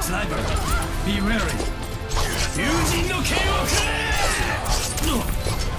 sniper. Be wary. 友人の剣をくれ。